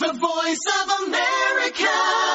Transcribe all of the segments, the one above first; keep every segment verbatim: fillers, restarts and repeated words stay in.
The Voice of America.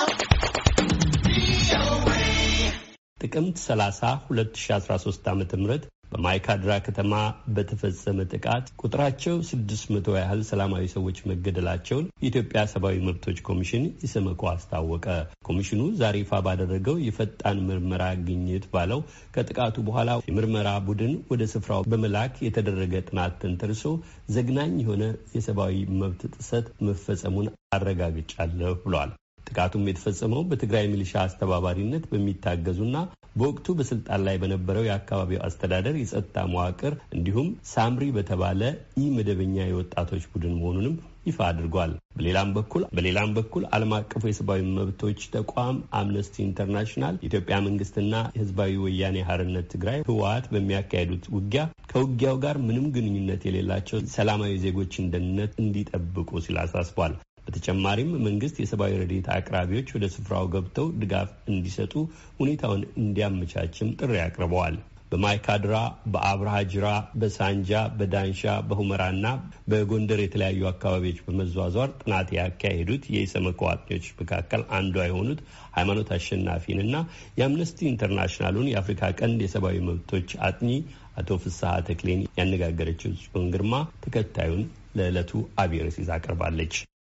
ጥቅምት ሰላሳ ሁለት ሺህ አስራ ሶስት ዓመተ ምህረት በማይካድራ ከተማ በተፈጸመ ጥቃት ቁጥራቸው ስድስት መቶ ያህል ሰላማዊ ሰዎች መገደላቸውን የኢትዮጵያ ሰብዓዊ መብቶች ኮሚሽን ኢሰመኮ አስታወቀ። ኮሚሽኑ ዛሬ ይፋ ባደረገው የፈጣን ምርመራ ግኝት ባለው ከጥቃቱ በኋላ የምርመራ ቡድን ወደ ስፍራው በመላክ የተደረገ ጥናት ተንተርሶ ዘግናኝ የሆነ የሰብዓዊ መብት ጥሰት መፈጸሙን አረጋግጫለሁ ብሏል። ጥቃቱም የተፈጸመው በትግራይ ሚሊሻ አስተባባሪነት በሚታገዙና በወቅቱ በስልጣን ላይ በነበረው የአካባቢው አስተዳደር የጸጥታ መዋቅር እንዲሁም ሳምሪ በተባለ ኢ-መደበኛ የወጣቶች ቡድን መሆኑንም ይፋ አድርጓል። በሌላም በኩል በሌላም በኩል ዓለም አቀፉ የሰብዓዊ መብቶች ተቋም አምነስቲ ኢንተርናሽናል የኢትዮጵያ መንግስትና የህዝባዊ ወያኔ ሓርነት ትግራይ ህወሓት በሚያካሂዱት ውጊያ ከውጊያው ጋር ምንም ግንኙነት የሌላቸው ሰላማዊ ዜጎችን ደህንነት እንዲጠብቁ ሲል አሳስቧል። በተጨማሪም መንግስት የሰብዓዊ ረድኤት አቅራቢዎች ወደ ስፍራው ገብተው ድጋፍ እንዲሰጡ ሁኔታውን እንዲያመቻችም ጥሪ አቅርበዋል። በማይካድራ፣ በአብርሃጅራ፣ በሳንጃ፣ በዳንሻ፣ በሁመራና በጎንደር የተለያዩ አካባቢዎች በመዟዟር ጥናት ያካሄዱት የኢሰመኮ አጥኚዎች መካከል አንዷ የሆኑት ሃይማኖት አሸናፊንና የአምነስቲ ኢንተርናሽናሉን የአፍሪካ ቀንድ የሰብዓዊ መብቶች አጥኚ አቶ ፍስሐ ተክሌን ያነጋገረችው ጽዮን ግርማ ተከታዩን ለዕለቱ አብይ ርዕስ ይዛ ቀርባለች።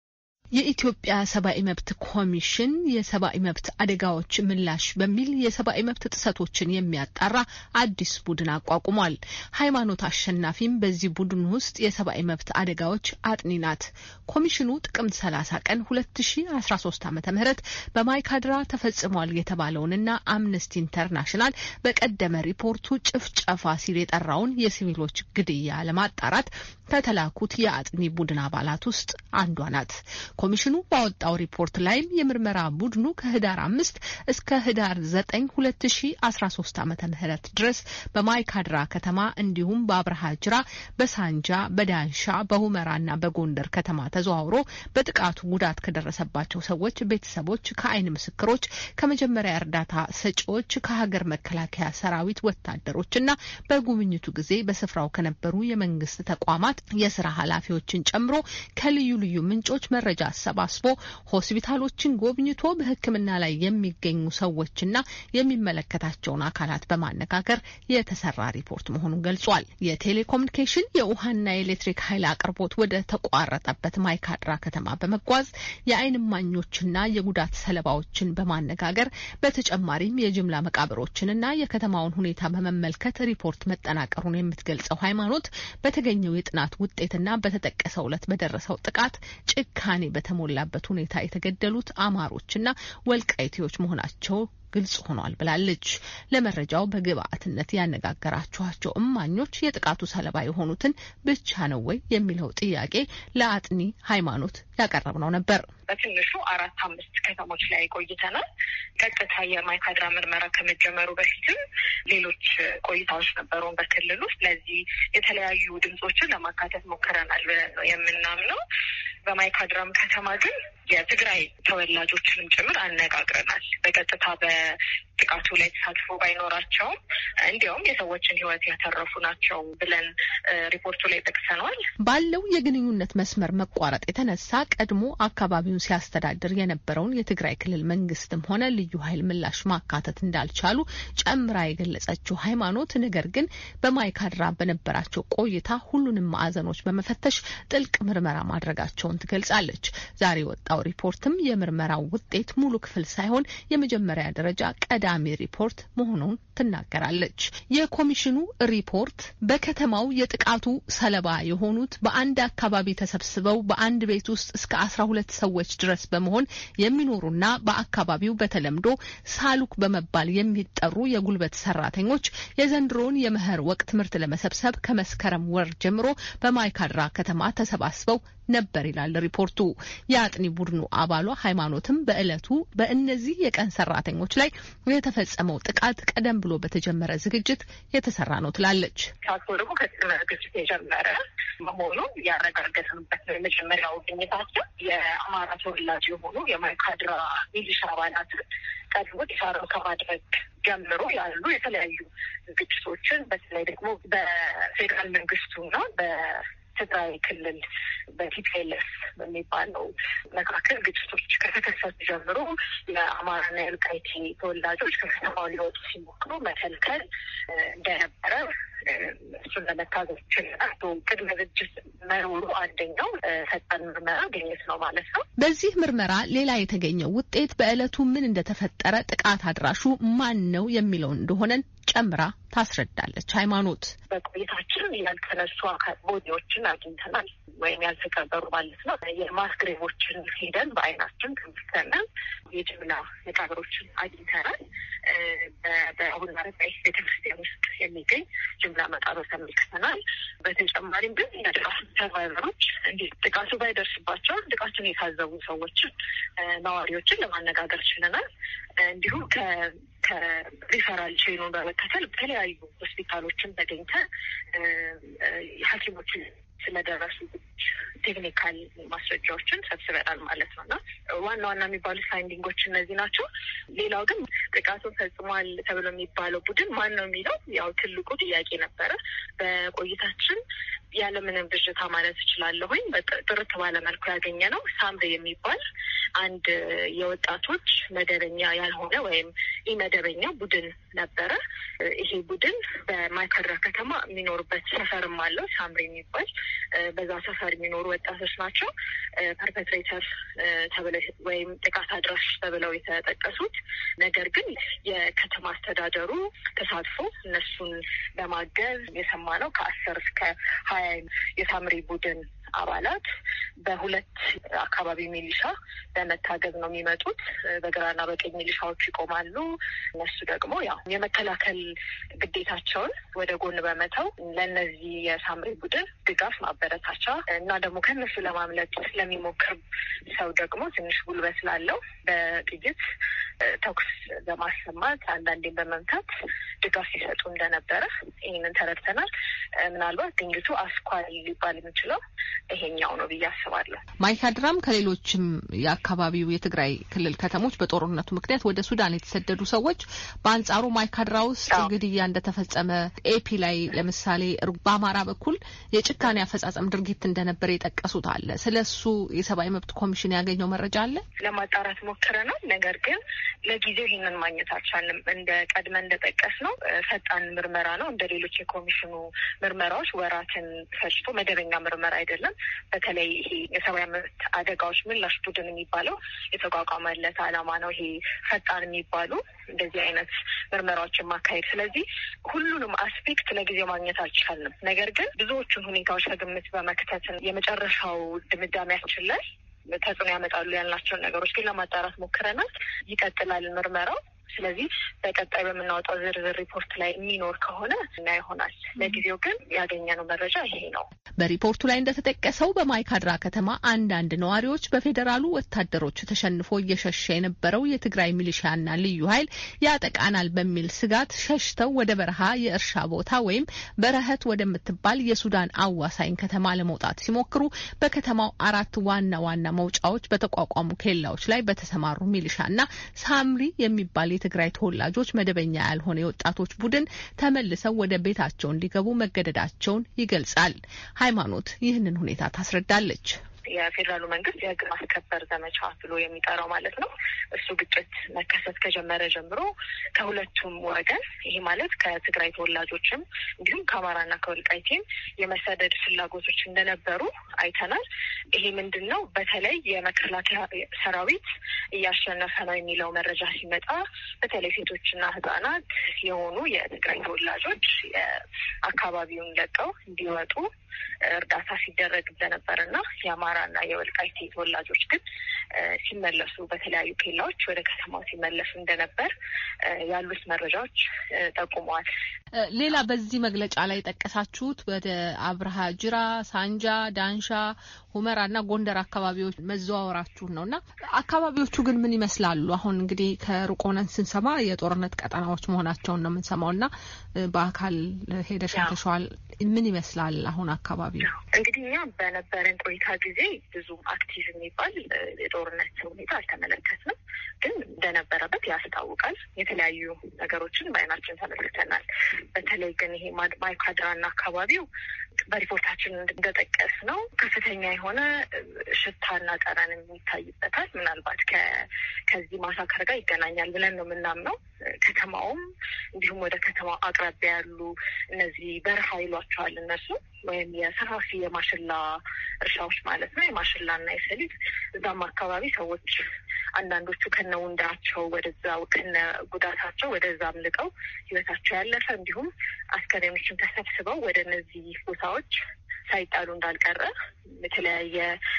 የኢትዮጵያ ሰብዓዊ መብት ኮሚሽን የሰብዓዊ መብት አደጋዎች ምላሽ በሚል የሰብዓዊ መብት ጥሰቶችን የሚያጣራ አዲስ ቡድን አቋቁሟል። ሃይማኖት አሸናፊም በዚህ ቡድን ውስጥ የሰብዓዊ መብት አደጋዎች አጥኚ ናት። ኮሚሽኑ ጥቅምት ሰላሳ ቀን ሁለት ሺህ አስራ ሶስት ዓመተ ምህረት በማይካድራ ተፈጽሟል የተባለውንና አምነስቲ ኢንተርናሽናል በቀደመ ሪፖርቱ ጭፍጨፋ ሲል የጠራውን የሲቪሎች ግድያ ለማጣራት ከተላኩት የአጥኚ ቡድን አባላት ውስጥ አንዷ ናት። ኮሚሽኑ ባወጣው ሪፖርት ላይም የምርመራ ቡድኑ ከህዳር አምስት እስከ ህዳር ዘጠኝ ሁለት ሺህ አስራ ሶስት ዓመተ ምህረት ድረስ በማይካድራ ከተማ እንዲሁም በአብርሃጅራ፣ በሳንጃ፣ በዳንሻ፣ በሁመራና በጎንደር ከተማ ተዘዋውሮ በጥቃቱ ጉዳት ከደረሰባቸው ሰዎች ቤተሰቦች፣ ከአይን ምስክሮች፣ ከመጀመሪያ እርዳታ ሰጪዎች፣ ከሀገር መከላከያ ሰራዊት ወታደሮችና በጉብኝቱ ጊዜ በስፍራው ከነበሩ የመንግስት ተቋማት የስራ ኃላፊዎችን ጨምሮ ከልዩ ልዩ ምንጮች መረጃ አሰባስቦ ሆስፒታሎችን ጎብኝቶ በሕክምና ላይ የሚገኙ ሰዎችና የሚመለከታቸውን አካላት በማነጋገር የተሰራ ሪፖርት መሆኑን ገልጿል። የቴሌኮሙኒኬሽን የውሃና የኤሌክትሪክ ኃይል አቅርቦት ወደ ተቋረጠበት ማይካድራ ከተማ በመጓዝ የአይን እማኞችና የጉዳት ሰለባዎችን በማነጋገር በተጨማሪም የጅምላ መቃብሮችንና የከተማውን ሁኔታ በመመልከት ሪፖርት መጠናቀሩን የምትገልጸው ሃይማኖት በተገኘው የጥናት ውጤትና በተጠቀሰው ዕለት በደረሰው ጥቃት ጭካኔ በተሞላበት ሁኔታ የተገደሉት አማሮችና ወልቃይቴዎች መሆናቸው ግልጽ ሆኗል ብላለች። ለመረጃው በግብአትነት ያነጋገራቸዋቸው እማኞች የጥቃቱ ሰለባ የሆኑትን ብቻ ነው ወይ የሚለው ጥያቄ ለአጥኚ ሃይማኖት ያቀረብነው ነበር። በትንሹ አራት አምስት ከተሞች ላይ ቆይተናል። ቀጥታ የማይካድራ ምርመራ ከመጀመሩ በፊትም ሌሎች ቆይታዎች ነበሩ በክልሉ። ስለዚህ የተለያዩ ድምጾችን ለማካተት ሞክረናል ብለን ነው የምናምነው። በማይካድራም ከተማ ግን የትግራይ ተወላጆችንም ጭምር አነጋግረናል። በቀጥታ በጥቃቱ ላይ ተሳትፎ ባይኖራቸውም እንዲያውም የሰዎችን ሕይወት ያተረፉ ናቸው ብለን ሪፖርቱ ላይ ጠቅሰናል። ባለው የግንኙነት መስመር መቋረጥ የተነሳ ቀድሞ አካባቢውን ሲያስተዳድር የነበረውን የትግራይ ክልል መንግስትም ሆነ ልዩ ኃይል ምላሽ ማካተት እንዳልቻሉ ጨምራ የገለጸችው ሃይማኖት ነገር ግን በማይካድራ በነበራቸው ቆይታ ሁሉንም ማዕዘኖች በመፈተሽ ጥልቅ ምርመራ ማድረጋቸውን ትገልጻለች። ዛሬ ወጣው ሪፖርትም የምርመራው ውጤት ሙሉ ክፍል ሳይሆን የመጀመሪያ ደረጃ ቀዳሚ ሪፖርት መሆኑን ትናገራለች። የኮሚሽኑ ሪፖርት በከተማው የጥቃቱ ሰለባ የሆኑት በአንድ አካባቢ ተሰብስበው በአንድ ቤት ውስጥ እስከ አስራ ሁለት ሰዎች ድረስ በመሆን የሚኖሩና በአካባቢው በተለምዶ ሳሉክ በመባል የሚጠሩ የጉልበት ሰራተኞች የዘንድሮን የመኸር ወቅት ምርት ለመሰብሰብ ከመስከረም ወር ጀምሮ በማይካድራ ከተማ ተሰባስበው ነበር ይላል ሪፖርቱ። የአጥኒ ቡድኑ አባሏ ሃይማኖትም በእለቱ በእነዚህ የቀን ሰራተኞች ላይ የተፈጸመው ጥቃት ቀደም ብሎ በተጀመረ ዝግጅት የተሰራ ነው ትላለች። ታስቦ ደግሞ ከቅድመ ዝግጅት የጀመረ መሆኑን ያረጋገጥንበት ነው። የመጀመሪያው ግኝታችን የአማራ ተወላጅ የሆኑ የማይካድራ ሚሊሻ አባላትን ቀድሞ ተሳረው ከማድረግ ጀምሮ ያሉ የተለያዩ ዝግጅቶችን በተለይ ደግሞ በፌዴራል መንግስቱና በ ትግራይ ክልል በቲፒኤልኤፍ በሚባለው መካከል ግጭቶች ከተከሰቱ ጀምሮ የአማራና የወልቃይት ተወላጆች ከከተማው ሊወጡ ሲሞክሩ መከልከል እንደነበረ እሱን ለመታዘብ ችለናል። ቅድመ ዝግጅት መኖሩ አንደኛው ፈጣን ምርመራ ግኝት ነው ማለት ነው። በዚህ ምርመራ ሌላ የተገኘው ውጤት በዕለቱ ምን እንደተፈጠረ ጥቃት አድራሹ ማን ነው የሚለው እንደሆነን ጨምራ ታስረዳለች። ሃይማኖት በቆይታችን ያልተነሱ አካል ቦዲዎችን አግኝተናል ወይም ያልተቀበሩ ማለት ነው። የማስክሬቦችን ሄደን በአይናችን ተመልክተናል። የጅምላ መቃብሮችን አግኝተናል። በአሁን ማረፊያ ቤተክርስቲያን ውስጥ የሚገኝ ጅምላ መቃብር ተመልክተናል። በተጨማሪም ግን የጥቃቱ ሰርቫይቨሮች እንዲህ ጥቃቱ ባይደርስባቸው ጥቃቱን የታዘቡ ሰዎችን ነዋሪዎችን ለማነጋገር ችለናል። እንዲሁም ከ ከሪፈራል ቼኑን በመከተል በተለያዩ ሆስፒታሎችን ተገኝተን ሐኪሞችን ስለደረሱ ቴክኒካል ማስረጃዎችን ሰብስበናል ማለት ነውና ዋና ዋና የሚባሉ ፋይንዲንጎች እነዚህ ናቸው። ሌላው ግን ጥቃቱን ፈጽሟል ተብሎ የሚባለው ቡድን ማን ነው የሚለው ያው ትልቁ ጥያቄ ነበረ። በቆይታችን ያለምንም ብዥታ ማለት እችላለሁኝ ጥርት ባለ መልኩ ያገኘ ነው ሳምሪ የሚባል አንድ የወጣቶች መደበኛ ያልሆነ ወይም ኢመደበኛ ቡድን ነበረ። ይሄ ቡድን በማይካድራ ከተማ የሚኖርበት ሰፈርም አለው ሳምሪ የሚባል በዛ ሰፈር የሚኖሩ ወጣቶች ናቸው። ፐርፔትሬተር ተብለው ወይም ጥቃት አድራሽ ተብለው የተጠቀሱት ነገር ግን የከተማ አስተዳደሩ ተሳትፎ እነሱን ለማገዝ የሰማነው ከአስር እስከ ሀያ የሳምሪ ቡድን አባላት በሁለት አካባቢ ሚሊሻ በመታገዝ ነው የሚመጡት። በግራና በቀኝ ሚሊሻዎች ይቆማሉ። እነሱ ደግሞ ያው የመከላከል ግዴታቸውን ወደ ጎን በመተው ለነዚህ የሳምሪ ቡድን ድጋፍ ማበረታቻ እና ደግሞ ከነሱ ለማምለጥ ለሚሞክር ሰው ደግሞ ትንሽ ጉልበት ስላለው በጥይት ተኩስ በማሰማት አንዳንዴም በመምታት ድጋፍ ሲሰጡ እንደነበረ ይህንን ተረድተናል። ምናልባት ግኝቱ አስኳል ሊባል የሚችለው ይሄኛው ነው ብዬ አስባለሁ። ማይካድራም ከሌሎችም የአካባቢው የትግራይ ክልል ከተሞች በጦርነቱ ምክንያት ወደ ሱዳን የተሰደዱ ሰዎች በአንጻሩ ማይካድራ ውስጥ ግድያ እንደተፈጸመ ኤፒ ላይ ለምሳሌ በአማራ በኩል የጭካኔ አፈጻጸም ድርጊት እንደነበረ የጠቀሱት አለ። ስለሱ የሰብዓዊ መብት ኮሚሽን ያገኘው መረጃ አለ? ለማጣራት ሞክረናል። ነገር ግን ለጊዜው ይህንን ማግኘት አልቻልንም። እንደ ቀድመ እንደጠቀስ ነው ፈጣን ምርመራ ነው። እንደ ሌሎች የኮሚሽኑ ምርመራዎች ወራትን ፈጅቶ መደበኛ ምርመራ አይደለም። በተለይ ይሄ የሰብዓዊ መብት አደጋዎች ምላሽ ቡድን የሚባለው የተቋቋመለት ዓላማ ነው ይሄ ፈጣን የሚባሉ እንደዚህ አይነት ምርመራዎችን ማካሄድ። ስለዚህ ሁሉንም አስፔክት ለጊዜው ማግኘት አልቻልንም። ነገር ግን ብዙዎቹን ሁኔታዎች ከግምት በመክተትን የመጨረሻው ድምዳሜያችን ላይ ተጽዕኖ ያመጣሉ ያልናቸውን ነገሮች ግን ለማጣራት ሞክረናል። ይቀጥላል ምርመራው። ስለዚህ በቀጣይ በምናወጣው ዝርዝር ሪፖርት ላይ የሚኖር ከሆነ እና ይሆናል። ለጊዜው ግን ያገኘነው መረጃ ይሄ ነው። በሪፖርቱ ላይ እንደተጠቀሰው በማይካድራ ከተማ አንዳንድ ነዋሪዎች በፌዴራሉ ወታደሮች ተሸንፎ እየሸሸ የነበረው የትግራይ ሚሊሻና ልዩ ኃይል ያጠቃናል በሚል ስጋት ሸሽተው ወደ በረሃ የእርሻ ቦታ ወይም በረህት ወደምትባል የሱዳን አዋሳኝ ከተማ ለመውጣት ሲሞክሩ በከተማው አራት ዋና ዋና መውጫዎች በተቋቋሙ ኬላዎች ላይ በተሰማሩ ሚሊሻና ሳምሪ የሚባል የትግራይ ተወላጆች መደበኛ ያልሆነ የወጣቶች ቡድን ተመልሰው ወደ ቤታቸው እንዲገቡ መገደዳቸውን ይገልጻል። ሃይማኖት ይህንን ሁኔታ ታስረዳለች። የፌዴራሉ መንግስት የህግ ማስከበር ዘመቻ ብሎ የሚጠራው ማለት ነው። እሱ ግጭት መከሰት ከጀመረ ጀምሮ ከሁለቱም ወገን ይሄ ማለት ከትግራይ ተወላጆችም እንዲሁም ከአማራና ከወልቃይቴም የመሰደድ ፍላጎቶች እንደነበሩ አይተናል። ይሄ ምንድን ነው? በተለይ የመከላከያ ሰራዊት እያሸነፈ ነው የሚለው መረጃ ሲመጣ በተለይ ሴቶችና ህጻናት የሆኑ የትግራይ ተወላጆች አካባቢውን ለቀው እንዲወጡ እርዳታ ሲደረግ እንደነበርና የአማራና የወልቃይቴ ተወላጆች ግን ሲመለሱ በተለያዩ ኬላዎች ወደ ከተማው ሲመለሱ እንደነበር ያሉት መረጃዎች ጠቁመዋል። ሌላ በዚህ መግለጫ ላይ ጠቀሳችሁት ወደ አብርሃ ጅራ፣ ሳንጃ፣ ዳንሻ፣ ሁመራና ጎንደር አካባቢዎች መዘዋወራችሁ ነውና አካባቢዎቹ ግን ምን ይመስላሉ? አሁን እንግዲህ ከሩቅ ሆነን ስንሰማ የጦርነት ቀጠናዎች መሆናቸውን ነው የምንሰማውና በአካል ሄደሽ ተሻል ምን ይመስላል አሁን አካባቢው? እንግዲህ እኛ በነበረን ቆይታ ጊዜ ብዙ አክቲቭ የሚባል የጦርነት ሁኔታ አልተመለከትንም። ግን እንደነበረበት ያስታውቃል። የተለያዩ ነገሮችን በአይናችን ተመልክተናል። በተለይ ግን ይሄ ማይካድራና አካባቢው በሪፖርታችን እንደጠቀስ ነው ከፍተኛ የሆነ ሽታና ጠረን የሚታይበታል። ምናልባት ከዚህ ማሳከር ጋር ይገናኛል ብለን ነው የምናምነው። ከተማውም እንዲሁም ወደ ከተማው አቅራቢያ ያሉ እነዚህ በረሃ ይሏቸዋል እነሱ ወይም የሰፋፊ የማሽላ እርሻዎች ማለት ነው፣ የማሽላና የሰሊጥ እዛም አካባቢ ሰዎች አንዳንዶቹ ከነውንዳቸው ወደዛው ከነ ጉዳታቸው ወደዛ አምልጠው ህይወታቸው ያለፈ እንዲሁም አስከሬኖችን ተሰብስበው ወደ እነዚህ ቦታዎች ሳይጣሉ እንዳልቀረ የተለያየ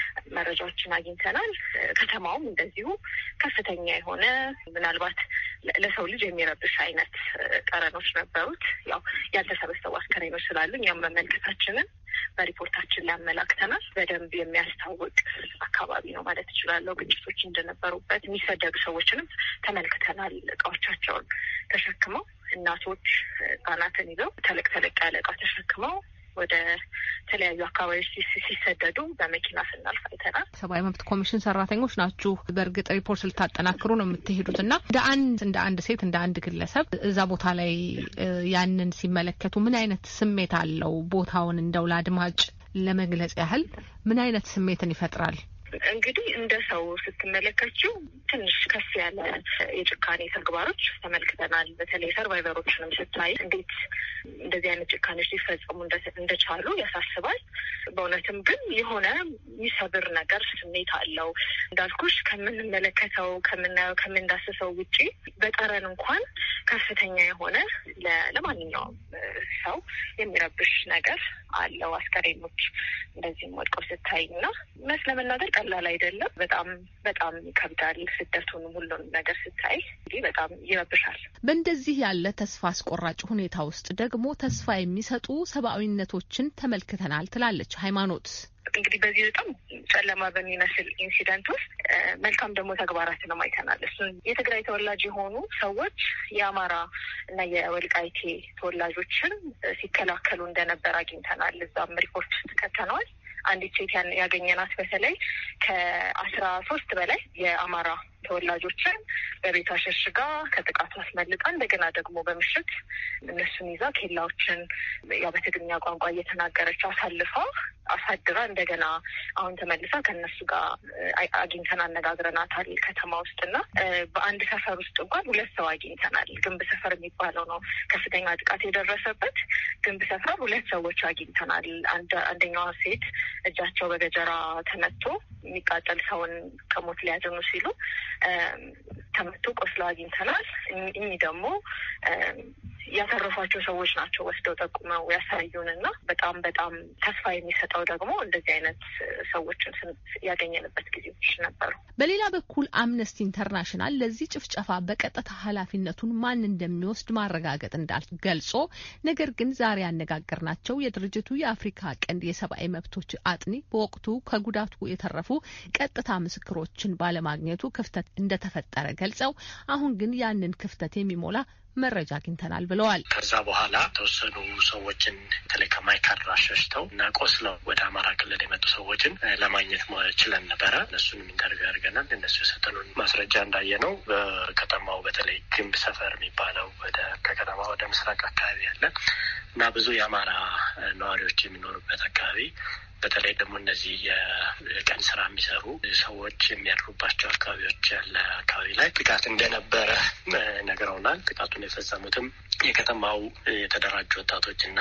መረጃዎችን አግኝተናል። ከተማውም እንደዚሁ ከፍተኛ የሆነ ምናልባት ለሰው ልጅ የሚረብሽ አይነት ጠረኖች ነበሩት። ያው ያልተሰበሰቡ አስከሬኖች ስላሉ እኛም መመልከታችንን በሪፖርታችን ላይ አመላክተናል። በደንብ የሚያስታውቅ አካባቢ ነው ማለት እችላለሁ። ግጭቶች እንደነበሩበት የሚሰደዱ ሰዎችንም ተመልክተናል። እቃዎቻቸውን ተሸክመው እናቶች ህጻናትን ይዘው ተለቅ ተለቅ ያለ እቃ ተሸክመው ወደ ተለያዩ አካባቢዎች ሲሰደዱ በመኪና ስናልፍ አይተናል። ሰብዓዊ መብት ኮሚሽን ሰራተኞች ናችሁ። በእርግጥ ሪፖርት ልታጠናክሩ ነው የምትሄዱትና እንደ አንድ እንደ አንድ ሴት እንደ አንድ ግለሰብ እዛ ቦታ ላይ ያንን ሲመለከቱ ምን አይነት ስሜት አለው? ቦታውን እንደው ለአድማጭ ለመግለጽ ያህል ምን አይነት ስሜትን ይፈጥራል? እንግዲህ እንደ ሰው ስትመለከችው ትንሽ ከፍ ያለ የጭካኔ ተግባሮች ተመልክተናል። በተለይ ሰርቫይቨሮችንም ስታይ እንዴት እንደዚህ አይነት ጭካኔዎች ሊፈጸሙ እንደቻሉ ያሳስባል። በእውነትም ግን የሆነ የሚሰብር ነገር ስሜት አለው። እንዳልኩሽ ከምንመለከተው ከምናየው ከምንዳስሰው ውጪ በጠረን እንኳን ከፍተኛ የሆነ ለማንኛውም ሰው የሚረብሽ ነገር አለው። አስከሬኖች እንደዚህም ወድቀው ስታይና መስ ለመናገር ቀላል አይደለም። በጣም በጣም ይከብዳል። ስደቱን ሁሉን ነገር ስታይ እንግዲህ በጣም ይረብሻል። በእንደዚህ ያለ ተስፋ አስቆራጭ ሁኔታ ውስጥ ደግሞ ተስፋ የሚሰጡ ሰብዓዊነቶችን ተመልክተናል ትላለች ሃይማኖት። እንግዲህ በዚህ በጣም ጨለማ በሚመስል ኢንሲደንት ውስጥ መልካም ደግሞ ተግባራትንም አይተናል። እሱን የትግራይ ተወላጅ የሆኑ ሰዎች የአማራ እና የወልቃይቴ ተወላጆችን ሲከላከሉ እንደነበር አግኝተናል። እዛም ሪፖርት ተከተነዋል። አንዲት ሴት ያገኘናት በተለይ ከአስራ ሶስት በላይ የአማራ ተወላጆችን በቤቷ ሸሽጋ ከጥቃቱ አስመልጣ እንደገና ደግሞ በምሽት እነሱን ይዛ ኬላዎችን ያው በትግርኛ ቋንቋ እየተናገረች አሳልፋ አሳድራ እንደገና አሁን ተመልሳ ከነሱ ጋር አግኝተን አነጋግረናታል። ከተማ ውስጥና በአንድ ሰፈር ውስጥ እንኳን ሁለት ሰው አግኝተናል። ግንብ ሰፈር የሚባለው ነው ከፍተኛ ጥቃት የደረሰበት። ግንብ ሰፈር ሁለት ሰዎች አግኝተናል። አንድ አንደኛዋ ሴት እጃቸው በገጀራ ተመቶ የሚቃጠል ሰውን ከሞት ሊያድኑ ሲሉ ተመቶ ቆስለው አግኝተናል። እኚህ ደግሞ ያተረፏቸው ሰዎች ናቸው ወስደው ጠቁመው ያሳዩንና በጣም በጣም ተስፋ የሚሰጠው ደግሞ እንደዚህ አይነት ሰዎችን ያገኘንበት ጊዜዎች ነበሩ። በሌላ በኩል አምነስቲ ኢንተርናሽናል ለዚህ ጭፍጨፋ በቀጥታ ኃላፊነቱን ማን እንደሚወስድ ማረጋገጥ እንዳልገልጾ፣ ነገር ግን ዛሬ ያነጋገርናቸው የድርጅቱ የአፍሪካ ቀንድ የሰብዓዊ መብቶች አጥኒ በወቅቱ ከጉዳቱ የተረፉ ቀጥታ ምስክሮችን ባለማግኘቱ ክፍተት እንደተፈጠረ ገልጸው አሁን ግን ያንን ክፍተት የሚሞላ መረጃ አግኝተናል ብለዋል። ከዛ በኋላ ተወሰኑ ሰዎችን በተለይ ከማይካድራ ሸሽተው እና ቆስለው ወደ አማራ ክልል የመጡ ሰዎችን ለማግኘት ችለን ነበረ። እነሱንም ኢንተርቪው አድርገናል። እነሱ የሰጠኑን ማስረጃ እንዳየ ነው በከተማው በተለይ ግንብ ሰፈር የሚባለው ወደ ከከተማ ወደ ምስራቅ አካባቢ ያለ እና ብዙ የአማራ ነዋሪዎች የሚኖሩበት አካባቢ በተለይ ደግሞ እነዚህ የቀን ስራ የሚሰሩ ሰዎች የሚያድሩባቸው አካባቢዎች ያለ አካባቢ ላይ ጥቃት እንደነበረ ነግረውናል። ጥቃቱን የፈጸሙትም የከተማው የተደራጁ ወጣቶች እና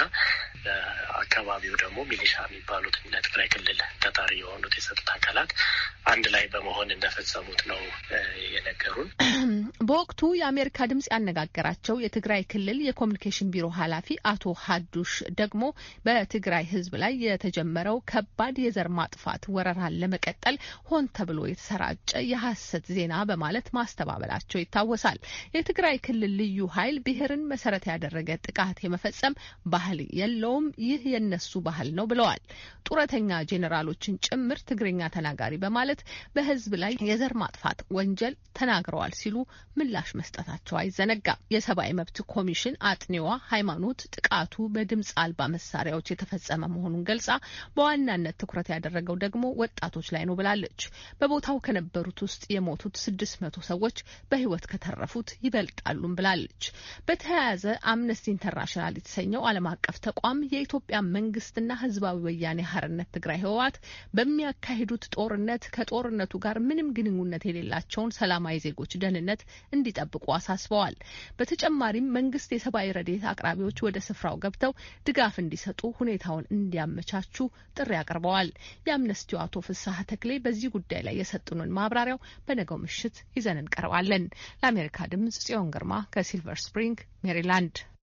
አካባቢው ደግሞ ሚሊሻ የሚባሉት እና ትግራይ ክልል ተጣሪ የሆኑት የጸጥታ አካላት አንድ ላይ በመሆን እንደፈጸሙት ነው የነገሩን። በወቅቱ የአሜሪካ ድምጽ ያነጋገራቸው የትግራይ ክልል የኮሚኒኬሽን ቢሮ ኃላፊ አቶ ሀዱሽ ደግሞ በትግራይ ሕዝብ ላይ የተጀመረው ከባድ የዘር ማጥፋት ወረራን ለመቀጠል ሆን ተብሎ የተሰራጨ የሐሰት ዜና በማለት ማስተባበላቸው ይታወሳል። የትግራይ ክልል ልዩ ኃይል ብሔርን መሰረት ያደረገ ጥቃት የመፈጸም ባህል የለውም፣ ይህ የነሱ ባህል ነው ብለዋል። ጡረተኛ ጄኔራሎችን ጭምር ትግርኛ ተናጋሪ በማለት በህዝብ ላይ የዘር ማጥፋት ወንጀል ተናግረዋል ሲሉ ምላሽ መስጠታቸው አይዘነጋም። የሰብዓዊ መብት ኮሚሽን አጥኒዋ ሃይማኖት ጥቃቱ በድምጽ አልባ መሳሪያዎች የተፈጸመ መሆኑን ገልጻ በዋናነት ትኩረት ያደረገው ደግሞ ወጣቶች ላይ ነው ብላለች። በቦታው ከነበሩት ውስጥ የሞቱት ስድስት መቶ ሰዎች በህይወት ከተረፉት ይበልጣሉም ብላለች። በተያያዘ አምነስቲ ኢንተርናሽናል የተሰኘው ዓለም አቀፍ ተቋም የኢትዮጵያ መንግስትና ህዝባዊ ወያኔ ሓርነት ትግራይ ህወሓት በሚያካሂዱት ጦርነት ከጦርነቱ ጋር ምንም ግንኙነት የሌላቸውን ሰላማዊ ዜጎች ደህንነት እንዲጠብቁ አሳስበዋል። በተጨማሪም መንግስት የሰብዓዊ ረድኤት አቅራቢዎች ወደ ስፍራው ገብተው ድጋፍ እንዲሰጡ ሁኔታውን እንዲያመቻቹ ጥሪ አቅርበዋል። የአምነስቲው አቶ ፍስሐ ተክሌ በዚህ ጉዳይ ላይ የሰጡንን ማብራሪያው በነገው ምሽት ይዘን እንቀርባለን። ለአሜሪካ ድምጽ ጽዮን ግርማ ከሲልቨር ስፕሪንግ ሜሪላንድ